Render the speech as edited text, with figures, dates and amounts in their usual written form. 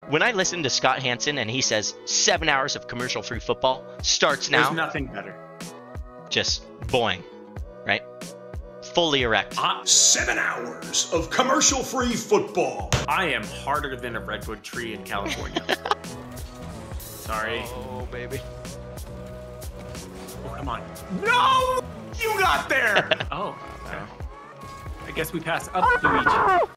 When I listen to Scott Hanson and he says 7 hours of commercial-free football starts now. There's nothing better. Just boing, right? Fully erect. 7 hours of commercial-free football. I am harder than a redwood tree in California. Sorry. Oh, baby. Oh, come on. No! You got there! Oh. I guess we pass up the beach.